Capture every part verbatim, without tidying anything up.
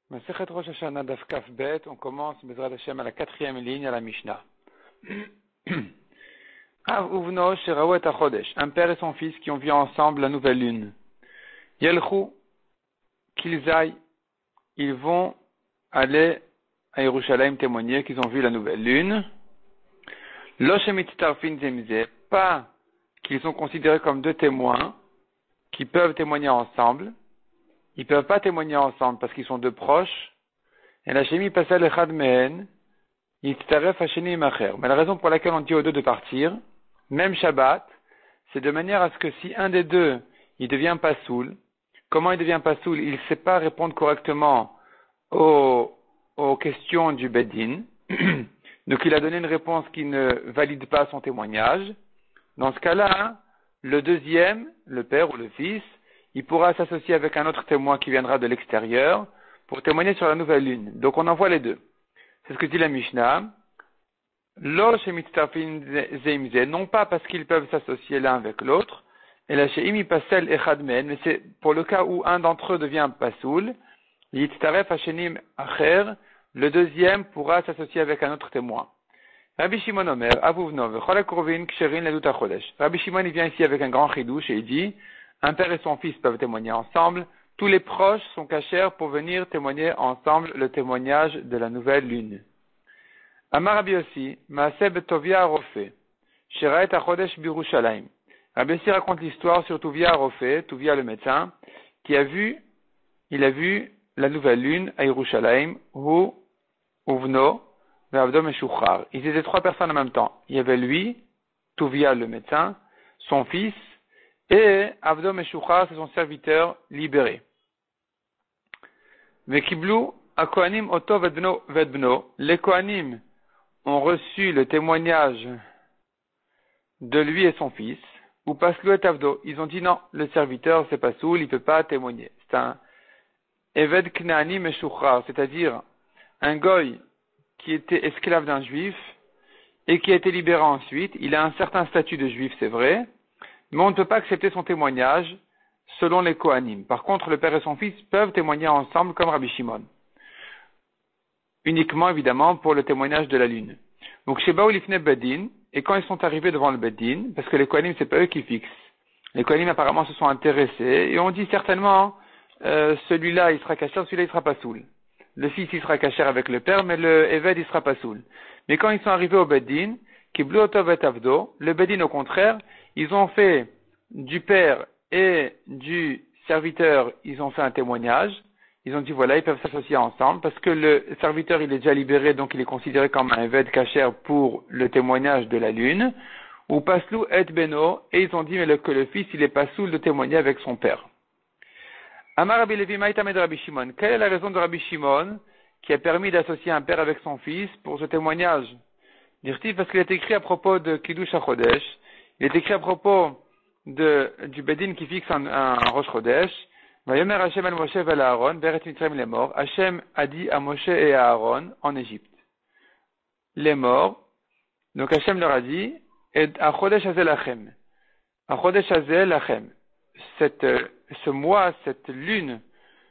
Masechet Rosh Hashanah Daf Kaf Bet, on commence Bezrat Hashem à la quatrième ligne à la Mishnah. Av uvno sheraou et achodesh, un père et son fils qui ont vu ensemble la nouvelle lune. Yelchou, qu'ils aillent, ils vont aller à Yerushalayim témoigner qu'ils ont vu la nouvelle lune. Lo shemitztarfin zemze, pas qu'ils sont considérés comme deux témoins qui peuvent témoigner ensemble. Ils ne peuvent pas témoigner ensemble parce qu'ils sont deux proches. Et la chémie passe à l'echad mehen, yitztaref hasheni imacher. Mais la raison pour laquelle on dit aux deux de partir, même Shabbat, c'est de manière à ce que si un des deux, il devient pas soul, comment il devient pas soul? Il ne sait pas répondre correctement aux, aux questions du Beddin. Donc il a donné une réponse qui ne valide pas son témoignage. Dans ce cas-là, le deuxième, le père ou le fils, il pourra s'associer avec un autre témoin qui viendra de l'extérieur pour témoigner sur la nouvelle lune. Donc on envoie les deux. C'est ce que dit la Mishnah. Lo shemitztarfin zeimze, non pas parce qu'ils peuvent s'associer l'un avec l'autre, et la sheimi pasel echad men, mais c'est pour le cas où un d'entre eux devient pasoul, yitztaref hashenim acher, le deuxième pourra s'associer avec un autre témoin. Rabbi Shimon Omer, avuvno v'chol hakrovin ksherin ledut hachodesh. Rabbi Shimon il vient ici avec un grand chidouche et il dit, un père et son fils peuvent témoigner ensemble. Tous les proches sont cachers pour venir témoigner ensemble le témoignage de la nouvelle lune. Amar Rabbi Yossi, Maaseh Tovia Arofé, Sheraet Achodesh Birushalayim. Rabbi Yossi raconte l'histoire sur Tovia Arofé, Tovia le médecin, qui a vu, il a vu la nouvelle lune à Yerushalayim, Hu, Uvno, Ve'avdo Meshuchar. Ils étaient trois personnes en même temps. Il y avait lui, Tovia le médecin, son fils, et Avdo Meshuchar, c'est son serviteur libéré. Vekiblu Akohanim Oto Vedbno Vedbno. Les Kohanim ont reçu le témoignage de lui et son fils. Ou Paslu et Avdo. Ils ont dit non, le serviteur c'est pas soul, il peut pas témoigner. C'est un Eved Knaani Meshuchar, c'est-à-dire un goy qui était esclave d'un juif et qui a été libéré ensuite. Il a un certain statut de juif, c'est vrai. Mais on ne peut pas accepter son témoignage selon les Kohanim. Par contre, le père et son fils peuvent témoigner ensemble comme Rabbi Shimon. Uniquement, évidemment, pour le témoignage de la lune. Donc, chez Baou Lifne Beddin, et quand ils sont arrivés devant le Beddin, parce que les Kohanim, c'est pas eux qui fixent. Les Kohanim, apparemment, se sont intéressés, et on dit certainement, euh, celui-là, il sera cachère, celui-là, il sera pas soul. Le fils, il sera cachère avec le père, mais le Eved, il sera pas soul. Mais quand ils sont arrivés au Beddin, Kiblu Otov et Avdo, le Beddin, au contraire, ils ont fait du père et du serviteur, ils ont fait un témoignage. Ils ont dit voilà, ils peuvent s'associer ensemble parce que le serviteur il est déjà libéré, donc il est considéré comme un Eved Kacher pour le témoignage de la lune. Ou Paslou et Beno, et ils ont dit mais le, que le fils il est pas soul de témoigner avec son père. Amar Rabbi Levi Maïtamed Rabbi Shimon. Quelle est la raison de Rabbi Shimon qui a permis d'associer un père avec son fils pour ce témoignage? Dire-t-il parce qu'il est écrit à propos de Kiddush HaChodesh. Il est écrit à propos de, du Beddin qui fixe un, un, un Rosh Chodesh. Vayomer Hashem al Moshe vel Aaron, Beret Mitzrayim les morts. Hashem a dit à Moshe et à Aaron en Égypte. Les morts. Donc Hashem leur a dit, et à Chodesh Hazel Lachem. À Chodesh Hazel Lachem. Cette, ce mois, cette lune,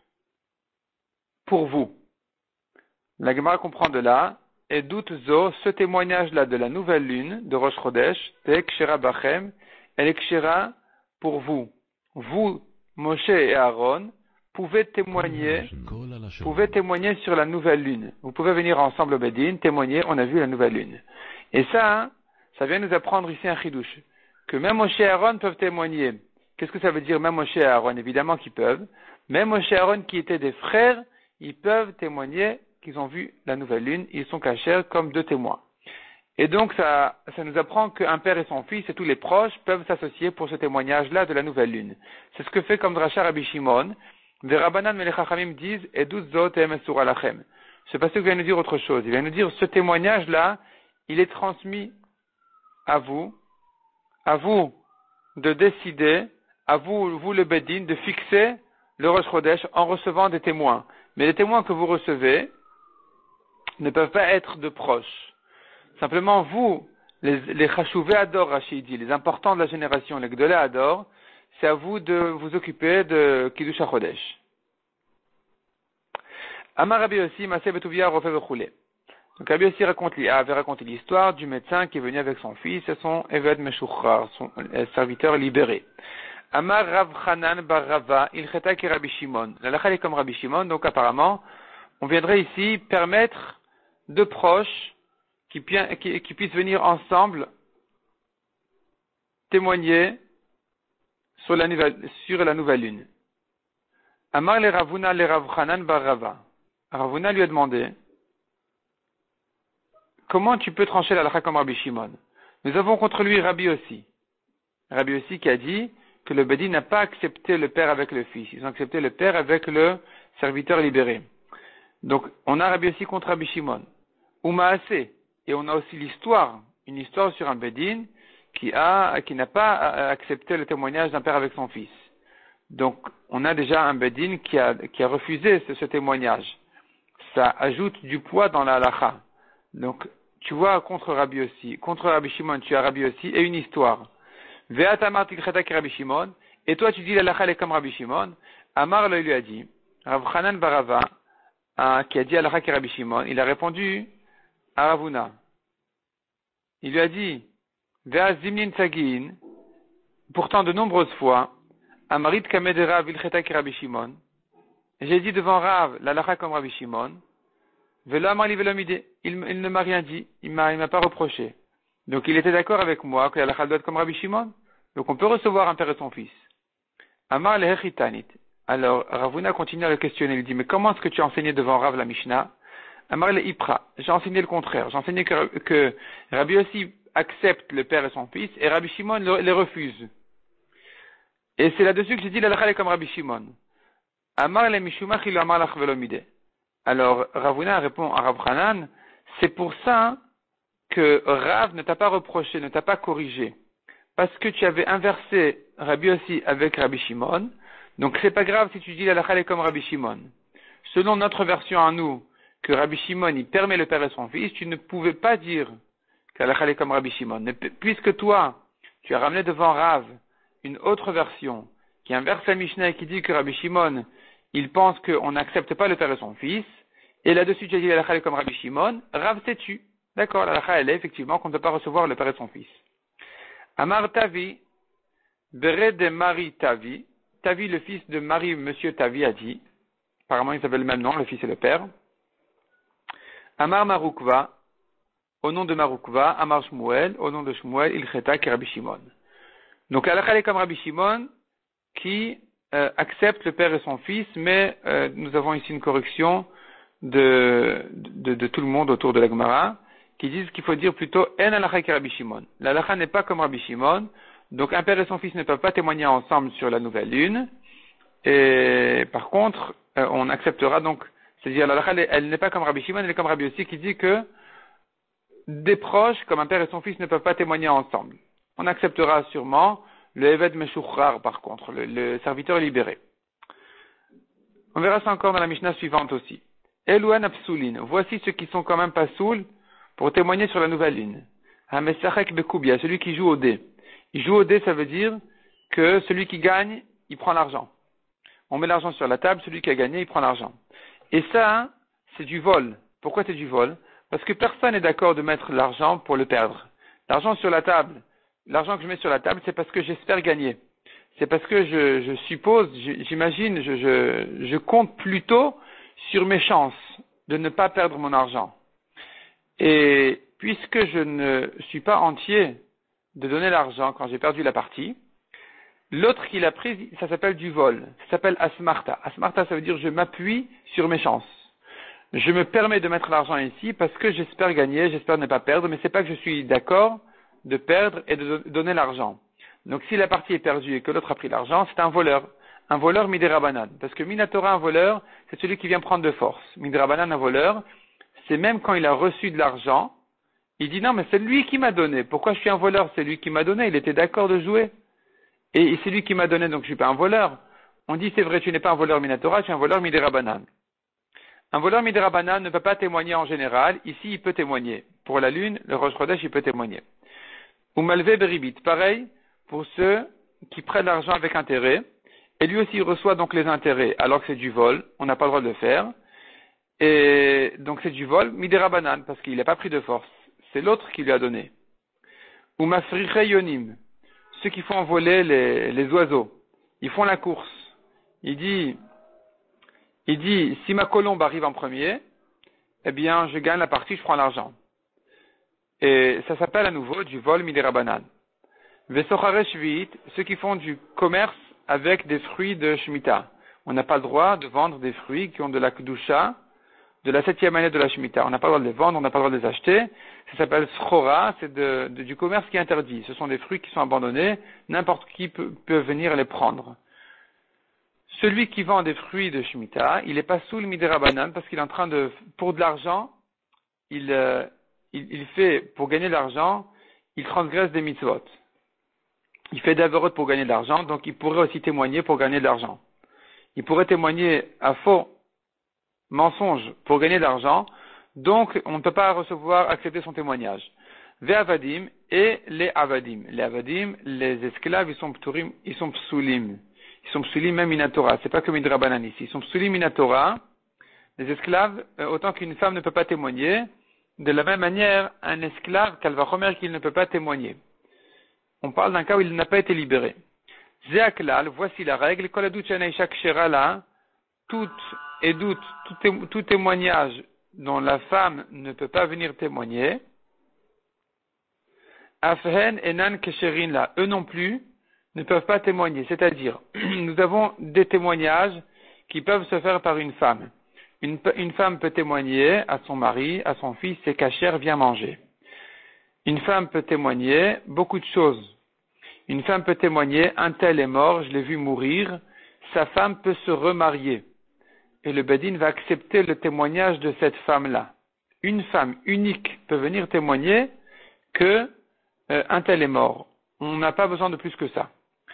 pour vous. La Gemara comprend de là, et doute zo, ce témoignage-là de la nouvelle lune de Rosh Chodesh, te kshera bachem, elle est kshera pour vous. Vous, Moshe et Aaron, pouvez témoigner, pouvez témoigner sur la nouvelle lune. Vous pouvez venir ensemble au Beddin, témoigner, on a vu la nouvelle lune. Et ça, ça vient nous apprendre ici un chidouche, que même Moshe et Aaron peuvent témoigner. Qu'est-ce que ça veut dire, même Moshe et Aaron? Évidemment qu'ils peuvent. Même Moshe et Aaron qui étaient des frères, ils peuvent témoigner qu'ils ont vu la nouvelle lune, ils sont cachés comme deux témoins. Et donc, ça, ça nous apprend qu'un père et son fils et tous les proches peuvent s'associer pour ce témoignage-là de la nouvelle lune. C'est ce que fait comme Dracha Rabbi Shimon. Les Rabbanan et les Chachamim disent, Edut zot emesur alachem. Ce passage vient nous dire autre chose. Il vient nous dire, ce témoignage-là, il est transmis à vous, à vous de décider, à vous, vous le Beddin, de fixer le Rosh Chodesh en recevant des témoins. Mais les témoins que vous recevez, ne peuvent pas être de proches. Simplement, vous, les, les Chashuvei Ador, Rachid dit, les importants de la génération, les Gdolei Ador, c'est à vous de vous occuper de Kiddush HaChodesh. Amar Rabbi Yossi, Maseh Betuvia, Rofeh Vechule. Donc Rabbi Yossi raconte, avait raconté l'histoire du médecin qui est venu avec son fils et son Eved Meshuchrar, son serviteur libéré. Amar Rav Chanan bar Rava, il cheta ki Rabbi Shimon. La lacha est comme Rabbi Shimon, donc apparemment, on viendrait ici permettre deux proches qui, qui, qui puissent venir ensemble témoigner sur la nouvelle, sur la nouvelle lune. Amar le Ravuna le Rav Chanan bar Rava. Ravuna lui a demandé, comment tu peux trancher la lacha comme Rabbi Shimon? Nous avons contre lui Rabbi aussi. Rabbi aussi qui a dit que le Bedi n'a pas accepté le père avec le fils. Ils ont accepté le père avec le serviteur libéré. Donc, on a Rabbi aussi contre Rabbi Shimon. Ou Maaseh. Et on a aussi l'histoire, une histoire sur un Bedin qui a, qui n'a pas accepté le témoignage d'un père avec son fils. Donc, on a déjà un Bedin qui a, qui a refusé ce, ce témoignage. Ça ajoute du poids dans la halacha. Donc, tu vois, contre Rabbi aussi, contre Rabbi Shimon, tu as Rabbi aussi, et une histoire. Ve'atamar tilchata ki Rabbi Shimon, et toi tu dis la lacha est comme Rabbi Shimon. Amar lui a dit, Rav Chanan bar Rava, hein, qui a dit la lacha ki Rabbi Shimon, il a répondu à Ravuna. Il lui a dit, Ve'a zimnin tagin, pourtant de nombreuses fois, Amarit kamedera vilcheta ki Rabbi Shimon, j'ai dit devant Rav la lacha comme Rabbi Shimon, Ve'lo amar li ve'lo midé, il ne m'a rien dit, il m'a, il m'a pas reproché. Donc il était d'accord avec moi que la lacha doit être comme Rabbi Shimon. Donc on peut recevoir un père et son fils. Amar lehechitanit. Alors Ravuna continue à le questionner. Il dit, mais comment est-ce que tu as enseigné devant Rav la Mishnah? Amar le Ipra. J'ai enseigné le contraire. J'ai enseigné que, que Rabbi aussi accepte le père et son fils et Rabbi Shimon le, les refuse. Et c'est là-dessus que j'ai dit la lacha est comme Rabbi Shimon. Amar le Mishumach il amar lach velo midé. Alors Ravuna répond à Rav Chanan, c'est pour ça que Rav ne t'a pas reproché, ne t'a pas corrigé, parce que tu avais inversé Rabbi aussi avec Rabbi Shimon, donc c'est pas grave si tu dis la lacha est comme Rabbi Shimon. Selon notre version à nous, que Rabbi Shimon il permet le père et son fils, tu ne pouvais pas dire que la lacha est comme Rabbi Shimon. Mais puisque toi, tu as ramené devant Rav une autre version, qui inverse la Mishnah et qui dit que Rabbi Shimon, il pense qu'on n'accepte pas le père et son fils, et là-dessus tu as dit la lacha est comme Rabbi Shimon, Rav s'est tu. D'accord, la lacha, elle est effectivement qu'on ne peut pas recevoir le père et son fils. Amar Tavi, Bere de Marie Tavi, Tavi, le fils de Marie, monsieur Tavi, a dit, apparemment il s'appelle le même nom, le fils et le père. Amar Marukva, au nom de Marukva, Amar Shmuel, au nom de Shmuel, il cheta ki Rabbi Shimon. Donc la lacha, elle est comme Rabbi Shimon, qui euh, accepte le père et son fils, mais euh, nous avons ici une correction de, de, de tout le monde autour de la Gemara, qui disent qu'il faut dire plutôt en halacha ki Rabbi Shimon. La halacha n'est pas comme Rabbi Shimon, donc un père et son fils ne peuvent pas témoigner ensemble sur la nouvelle lune, et par contre, euh, on acceptera donc, c'est-à-dire la halacha, elle, elle n'est pas comme Rabbi Shimon, elle est comme Rabbi aussi qui dit que des proches, comme un père et son fils, ne peuvent pas témoigner ensemble. On acceptera sûrement le Eved Meshuchrar par contre, le, le serviteur libéré. On verra ça encore dans la Mishnah suivante aussi. Elouan Apsoulin, voici ceux qui sont quand même pas saouls, pour témoigner sur la nouvelle lune. Hamesachek Bekubia, celui qui joue au dé. Il joue au dé, ça veut dire que celui qui gagne, il prend l'argent. On met l'argent sur la table, celui qui a gagné, il prend l'argent. Et ça, c'est du vol. Pourquoi c'est du vol? Parce que personne n'est d'accord de mettre l'argent pour le perdre. L'argent sur la table, l'argent que je mets sur la table, c'est parce que j'espère gagner. C'est parce que je, je suppose, j'imagine, je, je, je compte plutôt sur mes chances de ne pas perdre mon argent. Et puisque je ne suis pas entier de donner l'argent quand j'ai perdu la partie, l'autre qui l'a pris, ça s'appelle du vol. Ça s'appelle asmarta. Asmarta, ça veut dire je m'appuie sur mes chances. Je me permets de mettre l'argent ici parce que j'espère gagner, j'espère ne pas perdre, mais c'est pas que je suis d'accord de perdre et de donner l'argent. Donc si la partie est perdue et que l'autre a pris l'argent, c'est un voleur. Un voleur midirabanan. Parce que minatora, un voleur, c'est celui qui vient prendre de force. Midirabanan, un voleur, c'est même quand il a reçu de l'argent, il dit non mais c'est lui qui m'a donné. Pourquoi je suis un voleur? C'est lui qui m'a donné, il était d'accord de jouer. Et c'est lui qui m'a donné, donc je suis pas un voleur. On dit c'est vrai, tu n'es pas un voleur minatora, tu es un voleur midirabanan. Un voleur midirabanan ne peut pas témoigner en général, ici il peut témoigner. Pour la lune, le Rosh Chodesh il peut témoigner. Ou malvé beribit, pareil pour ceux qui prennent l'argent avec intérêt, et lui aussi il reçoit donc les intérêts alors que c'est du vol, on n'a pas le droit de le faire. Et donc c'est du vol, midera banane, parce qu'il n'a pas pris de force. C'est l'autre qui lui a donné. Ou mafriche yonim, ceux qui font voler les, les oiseaux. Ils font la course. Il dit, il dit, si ma colombe arrive en premier, eh bien, je gagne la partie, je prends l'argent. Et ça s'appelle à nouveau du vol midera banane. Vesochare shvit, ceux qui font du commerce avec des fruits de Shemitah. On n'a pas le droit de vendre des fruits qui ont de la kedusha, de la septième année de la Shemitah. On n'a pas le droit de les vendre, on n'a pas le droit de les acheter. Ça s'appelle schora, c'est de, de, du commerce qui est interdit. Ce sont des fruits qui sont abandonnés, n'importe qui peut, peut venir les prendre. Celui qui vend des fruits de Shemitah, il n'est pas sous le midera banane parce qu'il est en train de, pour de l'argent, il, euh, il, il fait, pour gagner de l'argent, il transgresse des mitzvot. Il fait d'avérotes pour gagner de l'argent, donc il pourrait aussi témoigner pour gagner de l'argent. Il pourrait témoigner à faux mensonge pour gagner de l'argent, donc on ne peut pas recevoir, accepter son témoignage. Ve avadim et les avadim. Les avadim, les esclaves, ils sont pturim, ils sont psulim. Ils sont psulim même minatora. C'est pas comme midrabanan ici. Ils sont psulim minatora. Les esclaves, euh, autant qu'une femme ne peut pas témoigner, de la même manière, un esclave, qu'elle va remettre qu'il ne peut pas témoigner. On parle d'un cas où il n'a pas été libéré. Zeaklal, voici la règle. Koladut shanaisha kshera, tout et doute, tout, tout témoignage dont la femme ne peut pas venir témoigner. Afhen enan kesherin la, eux non plus ne peuvent pas témoigner. C'est-à-dire, nous avons des témoignages qui peuvent se faire par une femme. Une, une femme peut témoigner à son mari, à son fils, c'est cachère, viens manger. Une femme peut témoigner beaucoup de choses. Une femme peut témoigner, un tel est mort, je l'ai vu mourir, sa femme peut se remarier. Et le Bedin va accepter le témoignage de cette femme-là. Une femme unique peut venir témoigner que euh, un tel est mort. On n'a pas besoin de plus que ça.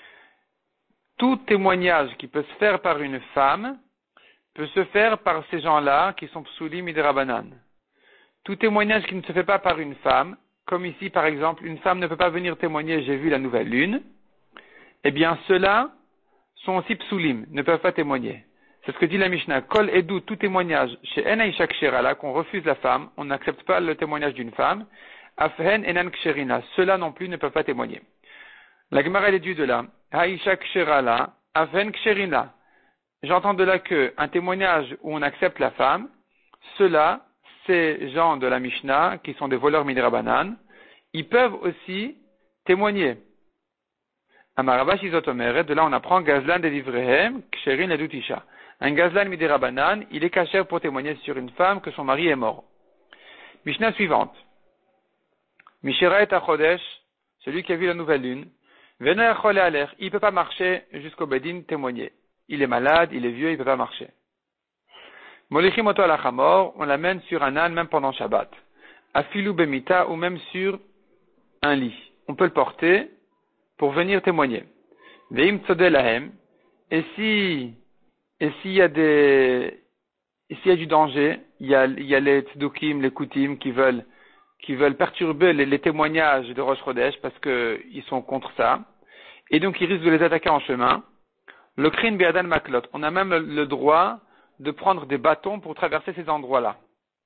Tout témoignage qui peut se faire par une femme peut se faire par ces gens-là qui sont psulim midrabanan. Tout témoignage qui ne se fait pas par une femme, comme ici par exemple, une femme ne peut pas venir témoigner j'ai vu la nouvelle lune, eh bien ceux-là sont aussi psulim, ne peuvent pas témoigner. C'est ce que dit la Mishnah. Kol edou, tout témoignage chez Ena Isha Kshera, qu'on refuse la femme, on n'accepte pas le témoignage d'une femme. Afhen Enan Ksherina, ceux-là non plus ne peuvent pas témoigner. La Gemara déduit de là, Haisha Kshera, Afhen Ksherina. J'entends de là que un témoignage où on accepte la femme, ceux-là, ces gens de la Mishnah, qui sont des voleurs midrabanan, ils peuvent aussi témoigner. Amarabash Izotomeret, de là on apprend Gazlan de Livrehem, Ksherin et Dutisha. Un gazlan midirabanan, il est cachère pour témoigner sur une femme que son mari est mort. Mishnah suivante. Mishera et Achodesh, celui qui a vu la nouvelle lune, Vena Achole Aler, il ne peut pas marcher jusqu'au Bedin témoigner. Il est malade, il est vieux, il ne peut pas marcher. Molichim oto alachamor, on l'amène sur un âne même pendant Shabbat. Afilu bemita, ou même sur un lit. On peut le porter pour venir témoigner. Veim tzodeh lahem, et si Et s'il y a des, et s'il y a du danger, il y a, il y a les tzdukim, les koutim qui veulent, qui veulent perturber les, les témoignages de Rosh Chodesh parce qu'ils sont contre ça. Et donc ils risquent de les attaquer en chemin. Le krin be'adan maklot. On a même le, le droit de prendre des bâtons pour traverser ces endroits-là.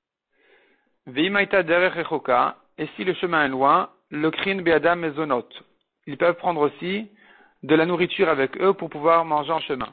Ve'imaita derech rechoka. Et si le chemin est loin, le krin be'adam mezonot. Ils peuvent prendre aussi de la nourriture avec eux pour pouvoir manger en chemin.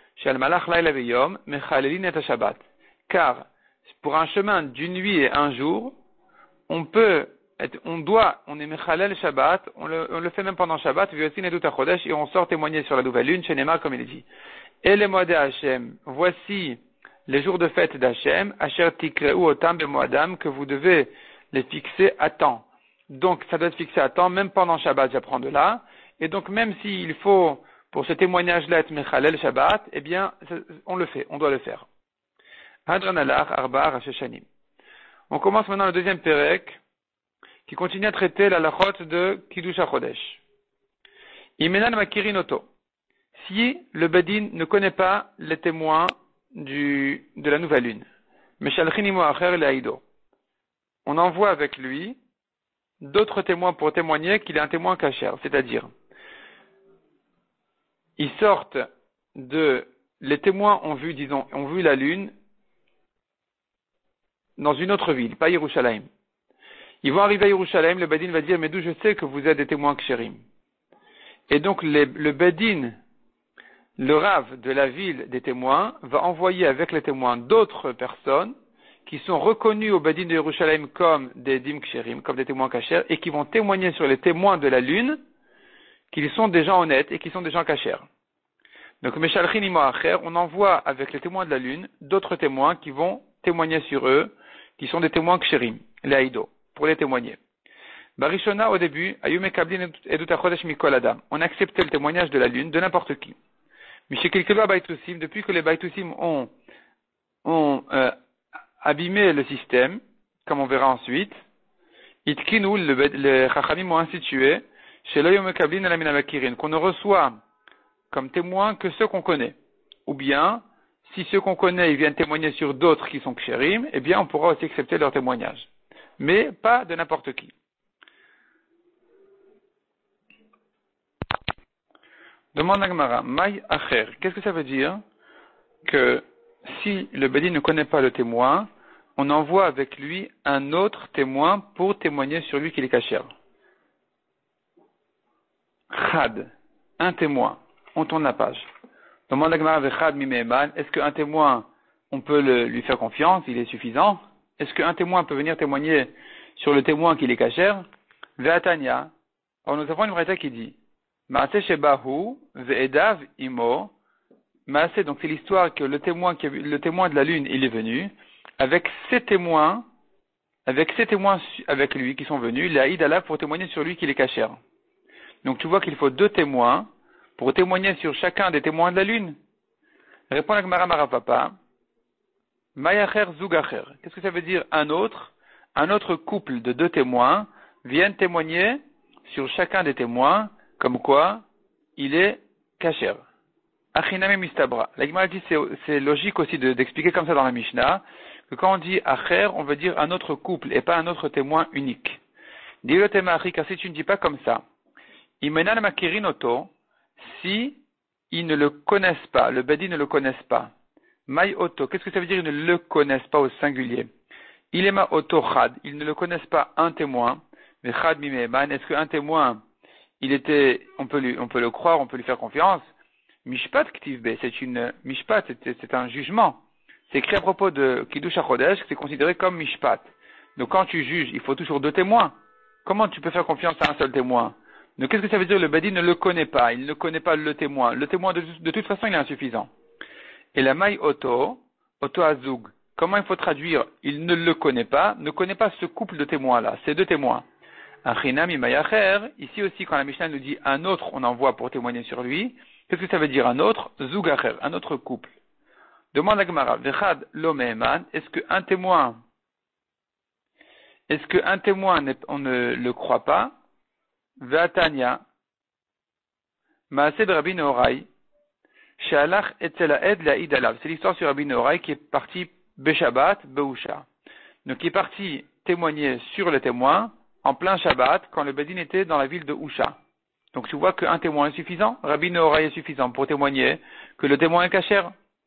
Car pour un chemin d'une nuit et un jour, on peut, être, on doit, on est mechalel Shabbat, on le, on le fait même pendant Shabbat, et on sort témoigner sur la nouvelle lune, chez Neymar comme il est dit. Et les mois d'Hachem, voici les jours de fête d'Hachem, Asher tikreu otam bemoadam, que vous devez les fixer à temps. Donc ça doit être fixé à temps, même pendant Shabbat, j'apprends de là. Et donc même s'il faut pour ce témoignage-là être Mechalel Shabbat, eh bien, on le fait, on doit le faire. Hadran alach arba rasheshanim. On commence maintenant le deuxième Perek, qui continue à traiter la lachot de Kiddush HaChodesh. Imenan makirinoto. Si le Bedin ne connaît pas les témoins du, de la nouvelle lune, Meshalchinimo acher leaido. On envoie avec lui d'autres témoins pour témoigner qu'il est un témoin cachère, c'est-à-dire, ils sortent de, les témoins ont vu, disons, ont vu la lune dans une autre ville, pas Yerushalayim. Ils vont arriver à Yerushalayim, le Bedin va dire, mais d'où je sais que vous êtes des témoins kshérim. Et donc les, le Bedin, le Rav de la ville des témoins, va envoyer avec les témoins d'autres personnes qui sont reconnus au Bedin de Yerushalayim comme des dim kshérim, comme des témoins kashers, et qui vont témoigner sur les témoins de la lune, qu'ils sont des gens honnêtes et qui sont des gens kashers. Donc, Meshalchin imo acher, on envoie avec les témoins de la lune d'autres témoins qui vont témoigner sur eux, qui sont des témoins kshérim, les haïdo, pour les témoigner. Barishona, au début, ayume kablin edut achodesh mikol adam. On acceptait le témoignage de la lune de n'importe qui. Mishekilkelo baitusim, depuis que les baitusim ont, ont euh, abîmé le système, comme on verra ensuite, itkinu, les chachamim ont institué, chez l'ayume kablin alamina makirin, qu'on ne reçoit comme témoins que ceux qu'on connaît. Ou bien, si ceux qu'on connaît ils viennent témoigner sur d'autres qui sont kshérim, eh bien on pourra aussi accepter leur témoignage. Mais pas de n'importe qui. Demande à Gemara, Maï Acher, qu'est-ce que ça veut dire que si le Bedin ne connaît pas le témoin, on envoie avec lui un autre témoin pour témoigner sur lui qu'il est kasher. Chad, un témoin. On tourne la page. Demande à Gemara Vechad Mimeman, est-ce qu'un témoin, on peut le, lui faire confiance, il est suffisant? Est-ce qu'un témoin peut venir témoigner sur le témoin qu'il est kasher? Ve'atanya. Alors nous avons une braïta qui dit, Maase shebahu ve'edav imo. Maase, donc c'est l'histoire que le témoin, qui a vu, le témoin de la lune, il est venu, avec ses témoins, avec ses témoins avec lui qui sont venus, il a idala pour témoigner sur lui qu'il est kasher. Donc tu vois qu'il faut deux témoins pour témoigner sur chacun des témoins de la lune. Répond la Gemara Marapapa. Mayacher zugacher. Qu'est-ce que ça veut dire un autre? Un autre couple de deux témoins viennent témoigner sur chacun des témoins, comme quoi il est kasher. Achiname mistabra. La Gemara dit c'est, c'est logique aussi de, d'expliquer comme ça dans la Mishnah, que quand on dit acher, on veut dire un autre couple et pas un autre témoin unique. Dis-le témachi, car si tu ne dis pas comme ça, imenan makirin oto, si ils ne le connaissent pas, le Bedi ne le connaissent pas. Maï Oto, qu'est-ce que ça veut dire ils ne le connaissent pas au singulier? Il est ma Oto Chad, ils ne le connaissent pas un témoin, mais Chad Mimeman, est-ce qu'un témoin, il était, on peut lui, on peut le croire, on peut lui faire confiance? Mishpat Ktivbe, c'est une, Mishpat, c'est, c'est un jugement. C'est écrit à propos de Kiddush HaChodesh, c'est considéré comme Mishpat. Donc quand tu juges, il faut toujours deux témoins. Comment tu peux faire confiance à un seul témoin? Donc, qu'est-ce que ça veut dire? Le Bedi ne le connaît pas. Il ne connaît pas le témoin. Le témoin, de, de toute façon, il est insuffisant. Et la maï Oto, Oto Azug, comment il faut traduire? Il ne le connaît pas, ne connaît pas ce couple de témoins-là, ces deux témoins. Achinam imayacher, ici aussi, quand la Mishnah nous dit un autre, on envoie pour témoigner sur lui. Qu'est-ce que ça veut dire un autre? Zugacher, un autre couple. Demande à Gemara, Vechad Lomeman, est-ce qu'un témoin, est-ce qu'un témoin, on ne le croit pas? Ve'atanya, Maaseh Rabbi Nehorai, She'alach etzel ha'ed la'id alav. C'est l'histoire sur Rabbi Nehorai qui est parti Beshabbat, Beusha. Donc qui est parti témoigner sur le témoin en plein Shabbat quand le Bedin était dans la ville de Usha. Donc tu vois qu'un témoin est suffisant, Rabbi Nehorai est suffisant pour témoigner que le témoin est kasher.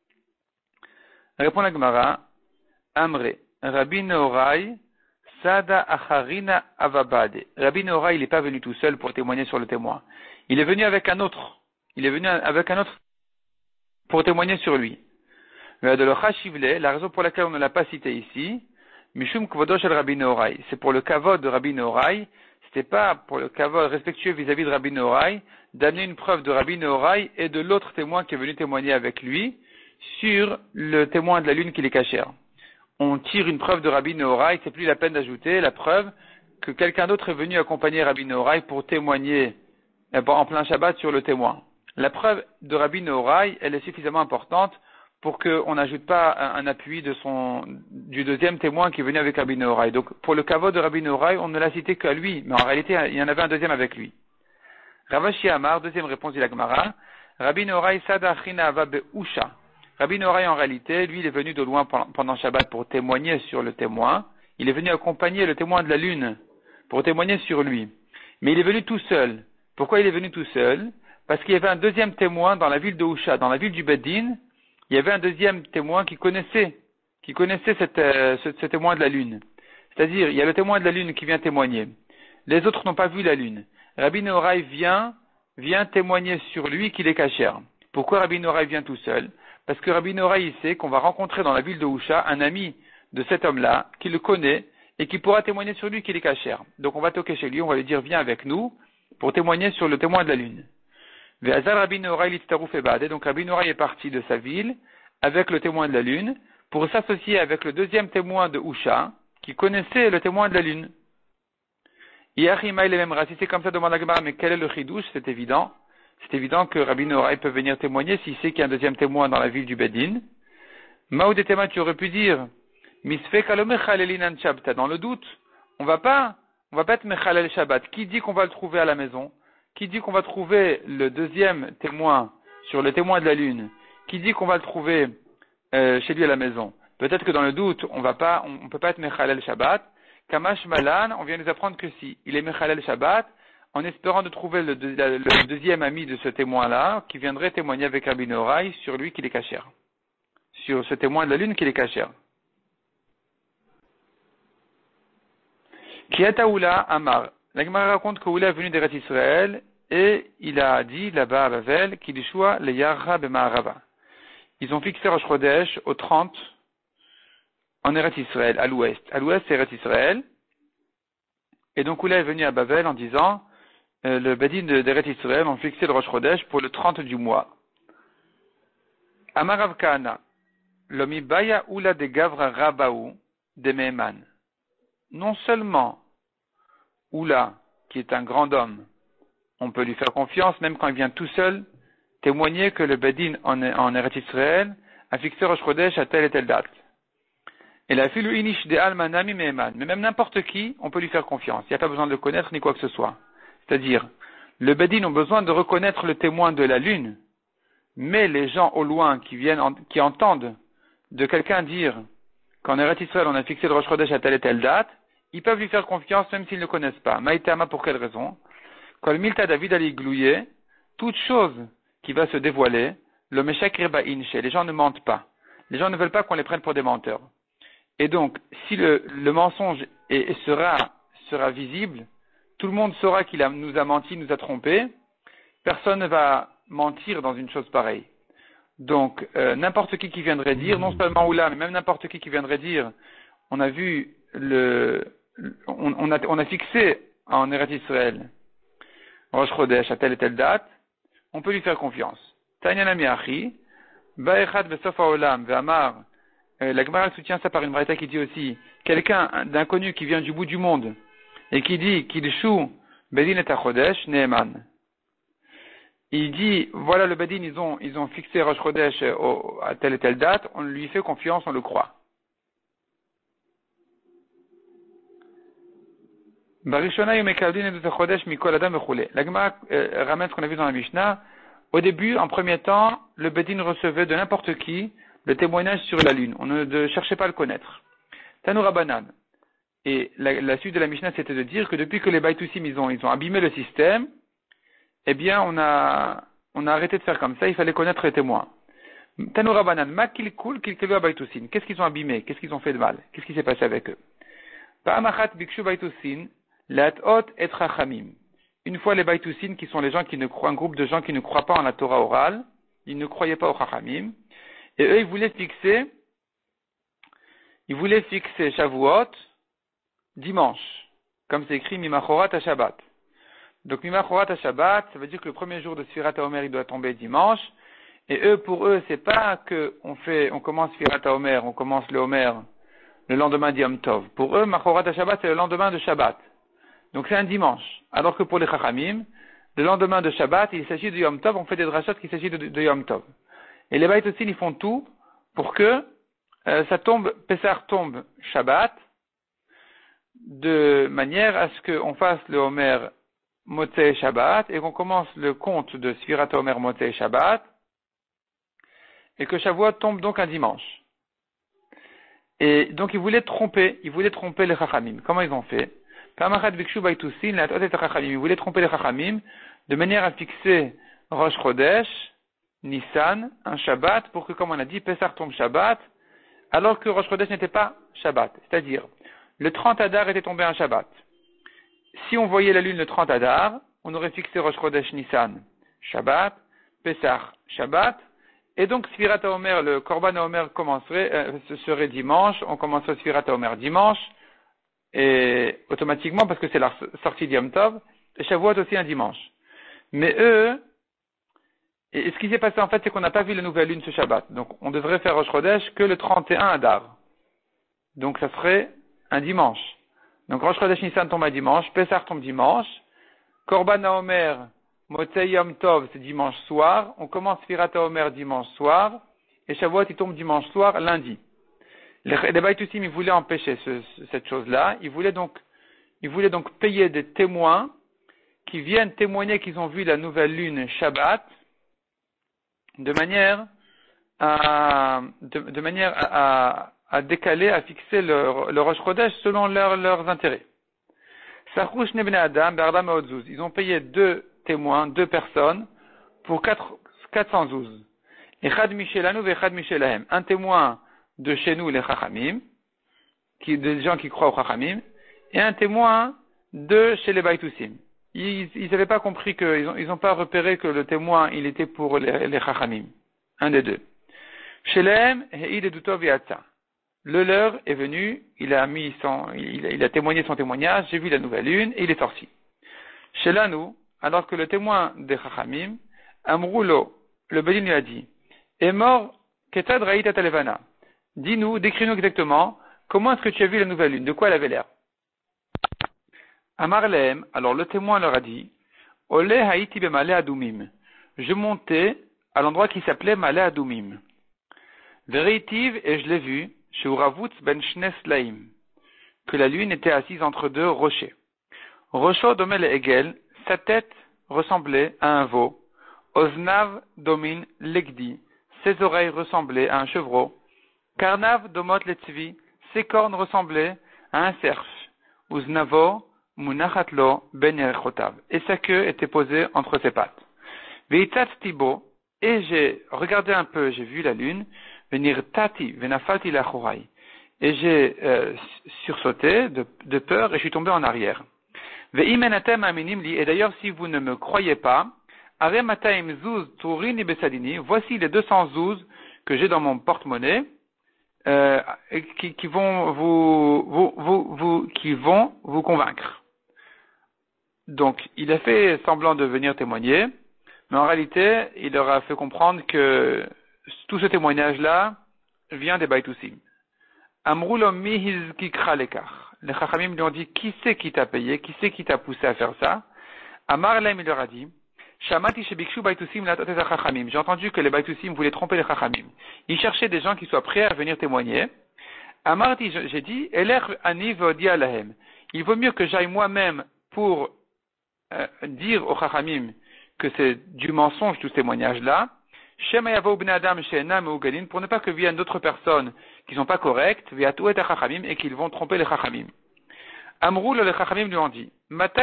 Répond la Gemara, Amre, Rabbi Nehorai, Sada Acharina Avabade. Rabbi Nehorai, il n'est pas venu tout seul pour témoigner sur le témoin. Il est venu avec un autre. Il est venu avec un autre pour témoigner sur lui. La raison pour laquelle on ne l'a pas cité ici, Mishum Kvodo Shel Rabbi Nehorai. C'est pour le kavod de Rabbi Nehorai. C'était pas pour le kavod respectueux vis-à-vis de Rabbi Nehorai d'amener une preuve de Rabbi Nehorai et de l'autre témoin qui est venu témoigner avec lui sur le témoin de la lune qui est kasher. On tire une preuve de Rabbi Nehorai, c'est plus la peine d'ajouter la preuve que quelqu'un d'autre est venu accompagner Rabbi Nehorai pour témoigner en plein Shabbat sur le témoin. La preuve de Rabbi Nehorai, elle est suffisamment importante pour qu'on n'ajoute pas un, un appui de son, du deuxième témoin qui est venu avec Rabbi Nehorai. Donc, pour le kavod de Rabbi Nehorai, on ne l'a cité qu'à lui, mais en réalité, il y en avait un deuxième avec lui. Ravashi Amar, deuxième réponse de la Gemara, Rabbi Nehorai Sada Achina Ava Be'usha. Rabbi Nehorai, en réalité, lui, il est venu de loin pendant Shabbat pour témoigner sur le témoin. Il est venu accompagner le témoin de la lune pour témoigner sur lui. Mais il est venu tout seul. Pourquoi il est venu tout seul? Parce qu'il y avait un deuxième témoin dans la ville de Usha, dans la ville du Bedin. Il y avait un deuxième témoin qui connaissait, qui connaissait cette, euh, ce, ce témoin de la lune. C'est-à-dire, il y a le témoin de la lune qui vient témoigner. Les autres n'ont pas vu la lune. Rabbi Nehorai vient, vient témoigner sur lui qu'il est kasher. Pourquoi Rabbi Nehorai vient tout seul? Parce que Rabbi Nehorai, il sait qu'on va rencontrer dans la ville de Husha un ami de cet homme-là, qui le connaît, et qui pourra témoigner sur lui qu'il est kasher. Donc on va toquer chez lui, on va lui dire, viens avec nous, pour témoigner sur le témoin de la lune. Ve'azar Rabbi Nehorai l'itstaruf ebade. Donc Rabbi Nehorai est parti de sa ville, avec le témoin de la lune, pour s'associer avec le deuxième témoin de Husha, qui connaissait le témoin de la lune. Si c'est comme ça, demande la Gemara, mais quel est le chidouche? C'est évident. C'est évident que Rabbi Nehorai peut venir témoigner s'il sait qu'il y a un deuxième témoin dans la ville du Bedin. Maoudetema, tu aurais pu dire, Misfe kalome chalelinan shabta. Dans le doute, on va pas, on va pas être mechalel shabbat. Qui dit qu'on va le trouver à la maison? Qui dit qu'on va trouver le deuxième témoin sur le témoin de la lune? Qui dit qu'on va le trouver euh, chez lui à la maison? Peut-être que dans le doute, on va pas, on, on peut pas être mechalel shabbat. Kamash malan, on vient nous apprendre que si il est mechalel shabbat, en espérant de trouver le, de, le, le deuxième ami de ce témoin-là, qui viendrait témoigner avec Rabbi Nehorai sur lui qu'il est kasher. Sur ce témoin de la lune qu'il est kasher. Kiata Oula Amar. La Gemara raconte que Oula est venu d'Eretz Israël et il a dit là-bas à Bavel qu'il échoua le Yarra B'Ma'arava. Ils ont fixé Rosh Chodesh au trente en Eretz Israël, à l'ouest. À l'ouest, c'est Eretz Israël. Et donc Oula est venu à Bavel en disant euh, le Bedin d'Eretz Israël ont fixé le Rosh Chodesh pour le trente du mois. Amar Rav Kahana. Lomi Baya Oula de Gavra Rabaou de Me'eman. Non seulement Oula, qui est un grand homme, on peut lui faire confiance, même quand il vient tout seul, témoigner que le Bedin en, en Eretz Israël a fixé Rosh Chodesh à telle et telle date. Et la filu inish de almanami me'eman. Mais même n'importe qui, on peut lui faire confiance. Il n'y a pas besoin de le connaître ni quoi que ce soit. C'est-à-dire, le Bedin ont besoin de reconnaître le témoin de la lune, mais les gens au loin qui viennent, qui entendent de quelqu'un dire qu'en Eretz Israël on a fixé le Rosh Chodesh à telle et telle date, ils peuvent lui faire confiance même s'ils ne le connaissent pas. Maïtama, pour quelle raison? Kol milta David ali glouye, toute chose qui va se dévoiler, le meshak reba inche, les gens ne mentent pas. Les gens ne veulent pas qu'on les prenne pour des menteurs. Et donc, si le, le mensonge est, sera, sera visible, tout le monde saura qu'il a, nous a menti, nous a trompé. Personne ne va mentir dans une chose pareille. Donc, euh, n'importe qui qui viendrait dire, non seulement Oula, mais même n'importe qui qui viendrait dire, on a vu le, on, on a, on a fixé en Eretz Israël, Rosh Chodesh à telle et telle date, on peut lui faire confiance. Tanya Miachi, Ba'echad Besof Haolam Ve'amar. La Gemara soutient ça par une braïta qui dit aussi, quelqu'un d'inconnu qui vient du bout du monde et qui dit qu'il choue Bedin et Chodesh Neeman. Il dit, voilà le Bedin, ils ont, ils ont fixé Rosh Chodesh au, à telle et telle date, on lui fait confiance, on le croit. La Gemara euh, ramène ce qu'on a vu dans la Mishnah. Au début, en premier temps, le Bedin recevait de n'importe qui le témoignage sur la lune. On ne de, cherchait pas à le connaître. Tanoura Banan. Et la, la suite de la Mishnah, c'était de dire que depuis que les Baïtoussim, ils ont, ils ont abîmé le système, eh bien, on a, on a arrêté de faire comme ça, il fallait connaître les témoins. Tanoura Banan, ma kilkul kilkelu a Baïtoussim. Qu'est-ce qu'ils ont abîmé? Qu'est-ce qu'ils ont fait de mal? Qu'est-ce qui s'est passé avec eux? Pa'amachat bikshu Baïtoussim, l'at'ot et chachamim. Une fois les Baïtoussim, qui sont les gens qui ne croient, un groupe de gens qui ne croient pas en la Torah orale, ils ne croyaient pas au chachamim, et eux, ils voulaient fixer, ils voulaient fixer Shavuot dimanche, comme c'est écrit Mimachorat à Shabbat. Donc Mimachorat à Shabbat, ça veut dire que le premier jour de Sfirat HaOmer, il doit tomber dimanche. Et eux, pour eux, c'est pas que on fait, on commence Sfirat HaOmer, on commence le Homer le lendemain d'Yom Tov. Pour eux, Machorat à Shabbat, c'est le lendemain de Shabbat. Donc c'est un dimanche. Alors que pour les Chachamim, le lendemain de Shabbat, il s'agit de Yom Tov, on fait des drachot qu'il s'agit de, de Yom Tov. Et les Baït aussi, ils font tout pour que euh, ça tombe, Pessah tombe Shabbat, de manière à ce qu'on fasse le Homer Motzei Shabbat et qu'on commence le compte de Sfirat Homer Motzei Shabbat et que Shavuot tombe donc un dimanche. Et donc ils voulaient tromper, ils voulaient tromper les Chachamim. Comment ils ont fait? Ils voulaient tromper les Chachamim de manière à fixer Rosh Chodesh, Nissan, un Shabbat, pour que, comme on a dit, Pessah tombe Shabbat, alors que Rosh Chodesh n'était pas Shabbat. C'est-à-dire, le trente Adar était tombé un Shabbat. Si on voyait la lune le trente Adar, on aurait fixé Rosh Chodesh Nissan, Shabbat, Pesach, Shabbat, et donc Sfirat HaOmer, le Korban HaOmer commencerait, euh, ce serait dimanche, on commencerait Sfirat HaOmer dimanche, et automatiquement, parce que c'est la sortie d'Yom Tov, et Shavuot aussi un dimanche. Mais eux, et ce qui s'est passé en fait, c'est qu'on n'a pas vu la nouvelle lune ce Shabbat. Donc on devrait faire Rosh Chodesh que le trente et un Adar. Donc ça serait un dimanche. Donc Rosh Chodesh Nissan tombe un dimanche, Pesach tombe dimanche, Korban HaOmer, Motzei Yom Tov, c'est dimanche soir, on commence Sfirat HaOmer dimanche soir, et Shavuot il tombe dimanche soir, lundi. Les, les Baïtoussim, ils voulaient empêcher ce, ce, cette chose-là, ils voulaient donc, ils voulaient donc payer des témoins qui viennent témoigner qu'ils ont vu la nouvelle lune Shabbat, de manière à, de, de manière à, à, à décaler, à fixer le, le Rosh Chodesh selon leur, leurs intérêts. Ils ont payé deux témoins, deux personnes, pour quatre cents zouz. Un témoin de chez nous, les Chachamim, qui, des gens qui croient aux Chachamim, et un témoin de chez les Baïtoussim. Ils n'avaient pas compris que, ils ont, ils ont pas repéré que le témoin, il était pour les, les Chachamim. Un des deux. Shelem, Heid Edutov Yatsa. Le leur est venu, il a mis son, il, il a témoigné son témoignage, j'ai vu la nouvelle lune, et il est sorti. Chez nous, alors que le témoin des Chachamim, Amroulo, le Bédin lui a dit, est mort, Ketad Raïta Talevana. Dis-nous, décris-nous exactement, comment est-ce que tu as vu la nouvelle lune, de quoi elle avait l'air? Amar Lehem, alors le témoin leur a dit, Ole Haïti Bemale Adumim. Je montais à l'endroit qui s'appelait Male Adumim. Veritiv, et je l'ai vu, chez Uravutz ben Shnes Laim, que la lune était assise entre deux rochers. Rocho domel Egel, sa tête ressemblait à un veau. Oznav domin Legdi, ses oreilles ressemblaient à un chevreau. Karnav domot Letzvi, ses cornes ressemblaient à un cerf. Uznavo munachatlo ben yerechotav, et sa queue était posée entre ses pattes. Veitat tibo, et j'ai regardé un peu, j'ai vu la lune. Venir tati, venafalti la chouraï. Et j'ai euh, sursauté de, de peur et je suis tombé en arrière. Veimenatem aminim li, et d'ailleurs si vous ne me croyez pas, aremataim zouz turini besadini, voici les deux cents zouz que j'ai dans mon porte-monnaie, euh, qui, qui vont vous, vous, vous, vous, qui vont vous convaincre. Donc, il a fait semblant de venir témoigner, mais en réalité, il leur a fait comprendre que tout ce témoignage-là vient des Baïtoussim. Amroulom mihizkikra lekar. Les Chachamim lui ont dit, qui c'est qui t'a payé, qui c'est qui t'a poussé à faire ça? Amar Lem, il leur a dit, Shamati shebikshu Baïtoussim latot et Chachamim. J'ai entendu que les Baïtoussim voulaient tromper les Chachamim. Ils cherchaient des gens qui soient prêts à venir témoigner. Amar dit, j'ai dit, Eler ani vodi alahem. Il vaut mieux que j'aille moi-même pour euh, dire aux Chachamim que c'est du mensonge tout ce témoignage-là, pour ne pas que viennent d'autres personnes qui ne sont pas correctes, et qu'ils vont tromper les Chachamim. Amroul, les Chachamim lui ont dit,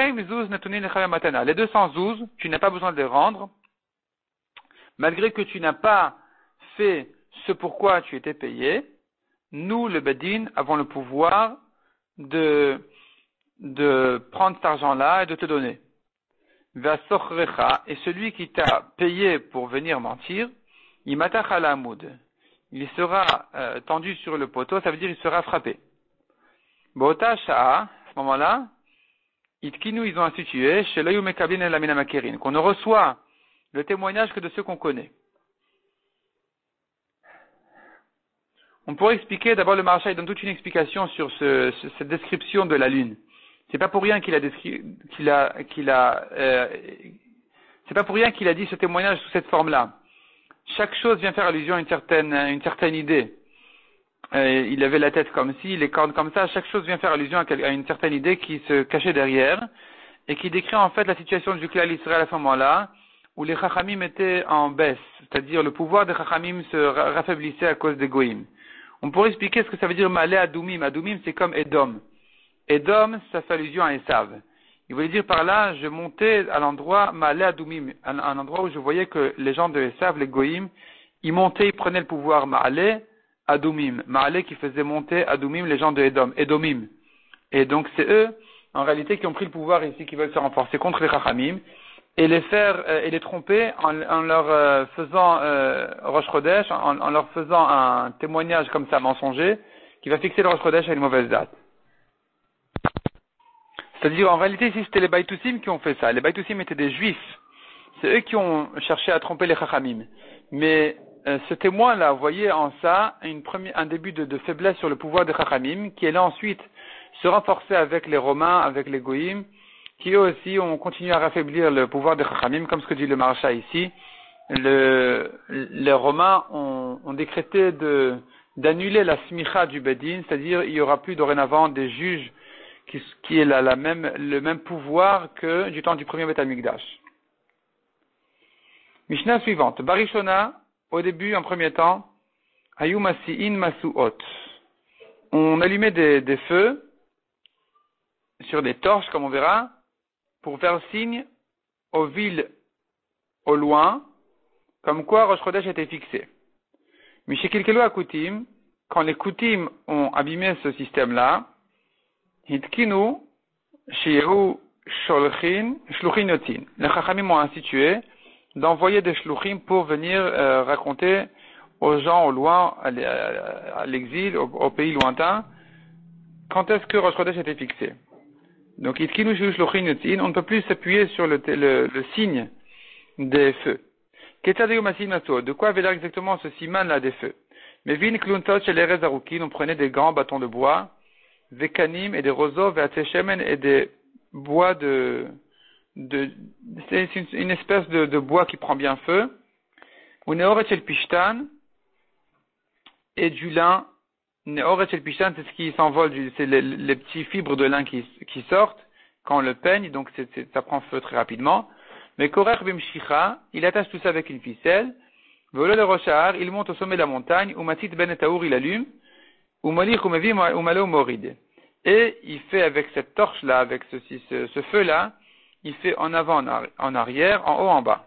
les deux cents zouz, tu n'as pas besoin de les rendre, malgré que tu n'as pas fait ce pourquoi tu étais payé, nous, le Bedin, avons le pouvoir de, de prendre cet argent-là et de te donner. Et celui qui t'a payé pour venir mentir, il il sera euh, tendu sur le poteau, ça veut dire il sera frappé. Bota Sha'a, à ce moment-là, Itkinu, ils ont institué, qu'on ne reçoit le témoignage que de ceux qu'on connaît. On pourrait expliquer, d'abord le Maharsha, il donne toute une explication sur ce, ce, cette description de la lune. C'est pas pour rien qu'il a décrit, qu'il a, qu'il a, euh, c'est pas pour rien qu'il a dit ce témoignage sous cette forme-là. Chaque chose vient faire allusion à une certaine, une certaine idée. Euh, il avait la tête comme ci, les cornes comme ça. Chaque chose vient faire allusion à, à une certaine idée qui se cachait derrière et qui décrit en fait la situation du Klal Israël à ce moment-là, où les Chachamim étaient en baisse, c'est-à-dire le pouvoir des Chachamim se raffaiblissait à cause des Goïm. On pourrait expliquer ce que ça veut dire Malé Adoumim. Adoumim, c'est comme Edom. Edom, ça fait allusion à Esav. Il voulait dire par là, je montais à l'endroit Malé Adoumim, un, un endroit où je voyais que les gens de Esav, les Goïm, ils montaient, ils prenaient le pouvoir Malé, Adumim. Ma'ale qui faisait monter Adumim, les gens de Edom, Edomim. Et donc c'est eux, en réalité, qui ont pris le pouvoir ici, qui veulent se renforcer contre les Chachamim, et les faire, euh, et les tromper en, en leur euh, faisant euh, Rosh Chodesh, en, en leur faisant un témoignage comme ça mensonger, qui va fixer le Rosh Chodesh à une mauvaise date. C'est-à-dire, en réalité, ici, c'était les Baïtoussim qui ont fait ça. Les Baïtoussim étaient des Juifs. C'est eux qui ont cherché à tromper les Chachamim. Mais euh, ce témoin-là voyait en ça une première, un début de, de faiblesse sur le pouvoir des Chachamim, qui allait ensuite se renforcer avec les Romains, avec les Goïm, qui eux aussi ont continué à raffaiblir le pouvoir des Chachamim, comme ce que dit le Maharsha ici. Le, les Romains ont, ont décrété de, d'annuler la smicha du Bedin, c'est-à-dire il y aura plus dorénavant des juges qui, qui est la, la même, le même pouvoir que du temps du premier Beth Amikdash. Mishnah suivante. Barishona, au début, en premier temps, Ayumasi'in Masuot. On allumait des, des feux sur des torches, comme on verra, pour faire signe aux villes au loin, comme quoi Rosh Chodesh était fixé. Mais chez Kilkelu Akutim, quand les Kutim ont abîmé ce système-là, Hitkinu, Shiru Sholchin, Shluchin Yotin. Les Chachamim ont institué d'envoyer des Shluchim pour venir euh, raconter aux gens au loin, à, à l'exil, au, au pays lointain, quand est-ce que Rosh Chodesh était fixé. Donc, Hitkinu, Shiru Shluchin Yotin, on ne peut plus s'appuyer sur le, le, le signe des feux. De quoi avait l'air exactement ce siman-là des feux? Mais vin kluntot chez les rezarukin, on prenait des grands bâtons de bois, vekanim et des roseaux, ve'atseshemen et des bois de, de, c'est une, une espèce de, de bois qui prend bien feu, ou neoret shel pishtan, et du lin, neoret shel pishtan, c'est ce qui s'envole, c'est les, les petits fibres de lin qui, qui sortent quand on le peigne, donc c'est, c'est, ça prend feu très rapidement. Mais Korech b'mshicha, il attache tout ça avec une ficelle. Volo le roshar, il monte au sommet de la montagne. Umatit ben etaour, il allume. Umalich umevi umalo morid. Et il fait avec cette torche-là, avec ceci, ce, ce feu-là, il fait en avant, en arrière, en haut, en bas.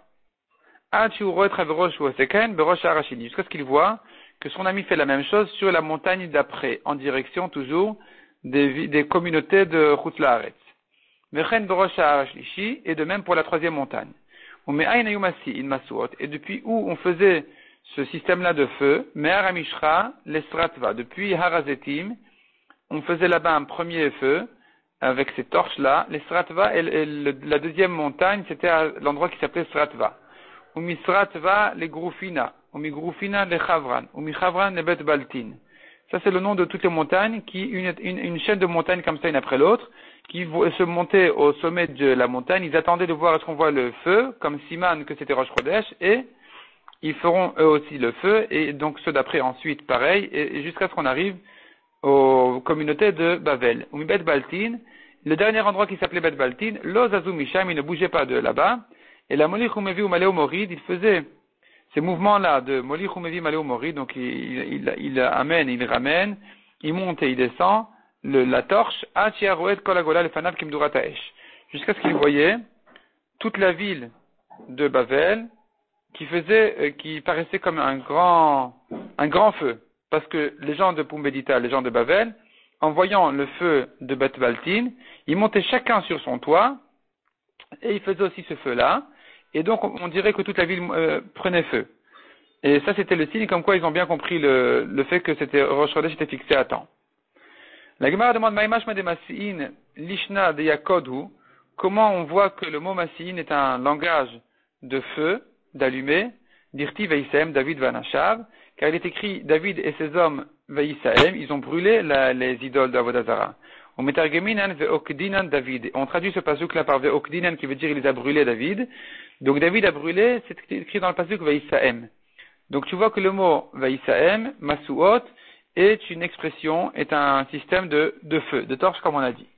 Jusqu'à ce qu'il voit que son ami fait la même chose sur la montagne d'après, en direction toujours des, des communautés de Chutz La'aretz. Et de même pour la troisième montagne. Et depuis où on faisait ce système-là de feu, depuis Harazetim, on faisait là-bas un premier feu avec ces torches-là, les Sratva, et, et le, la deuxième montagne, c'était à l'endroit qui s'appelait Sratva. Umi Sratva, les Groufina, Umi Groufina, les Chavran, Umi Chavran, les Bet Baltin. Ça, c'est le nom de toutes les montagnes, qui une, une, une chaîne de montagnes comme ça, une après l'autre, qui se montaient au sommet de la montagne. Ils attendaient de voir est-ce qu'on voit le feu, comme Siman que c'était Rosh Chodesh, et ils feront eux aussi le feu, et donc ceux d'après ensuite pareil, et, et jusqu'à ce qu'on arrive aux communautés de Bavel. Ou Bet Baltin, le dernier endroit qui s'appelait Bet Baltin, Lozazu Misham, il ne bougeait pas de là-bas, et la Molich Umevi ou Maleo Morid, il faisait ces mouvements-là de Molich Umevi Maleo Morid, donc il, il, il, il amène, il ramène, il monte et il descend, Le, la torche, jusqu'à ce qu'il voyait toute la ville de Bavel qui faisait, euh, qui paraissait comme un grand, un grand feu. Parce que les gens de Pumbedita, les gens de Bavel, en voyant le feu de Beth Baltin, ils montaient chacun sur son toit et ils faisaient aussi ce feu-là. Et donc on, on dirait que toute la ville euh, prenait feu. Et ça c'était le signe comme quoi ils ont bien compris le, le fait que c'était Rosh Chodesh était fixé à temps. La Gemara demande Maïmashma de Masi'in, Lishna de Yakodhu, comment on voit que le mot Masi'in est un langage de feu, d'allumer, d'Irti Veïsem, David Vanashav, car il est écrit David et ses hommes Veïsaem, ils ont brûlé la, les idoles d'Avodazara. On metargeminan ve'okdinan David. On traduit ce pasuk là par ve'okdinan qui veut dire il les a brûlés David. Donc David a brûlé, c'est écrit dans le pasuk Veïsaem. Donc tu vois que le mot Veïsaem, Masuot, est une expression, est un système de, de feu, de torche comme on a dit.